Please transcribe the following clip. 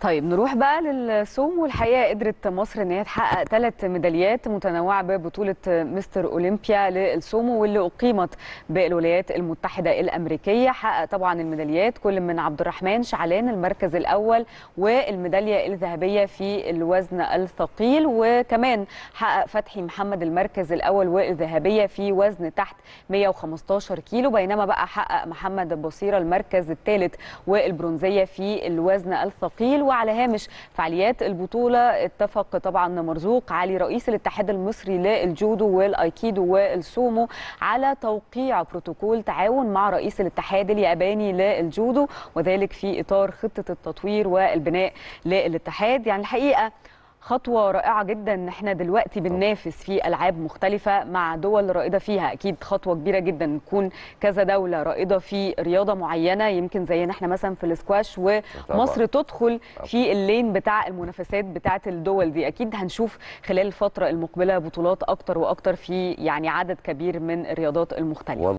طيب نروح بقى للسوم، والحقيقه قدرت مصر ان هي تحقق 3 ميداليات متنوعه ببطوله مستر اولمبيا للسومو واللي اقيمت بالولايات المتحده الامريكيه. حقق طبعا الميداليات كل من عبد الرحمن شعلان المركز الاول والميداليه الذهبيه في الوزن الثقيل، وكمان حقق فتحي محمد المركز الاول والذهبيه في وزن تحت 115 كيلو، بينما بقى حقق محمد بصيره المركز الثالث والبرونزيه في الوزن الثقيل. وعلى هامش فعاليات البطولة اتفق طبعا مرزوق علي رئيس الاتحاد المصري للجودو والايكيدو والسومو على توقيع بروتوكول تعاون مع رئيس الاتحاد الياباني للجودو، وذلك في إطار خطة التطوير والبناء للاتحاد. يعني الحقيقة خطوة رائعة جدا ان احنا دلوقتي بننافس في العاب مختلفة مع دول رائدة فيها. اكيد خطوة كبيرة جدا نكون كذا دولة رائدة في رياضة معينة، يمكن زينا احنا مثلا في الاسكواش، ومصر تدخل في اللين بتاع المنافسات بتاعة الدول دي. اكيد هنشوف خلال الفترة المقبلة بطولات اكتر واكتر في يعني عدد كبير من الرياضات المختلفة.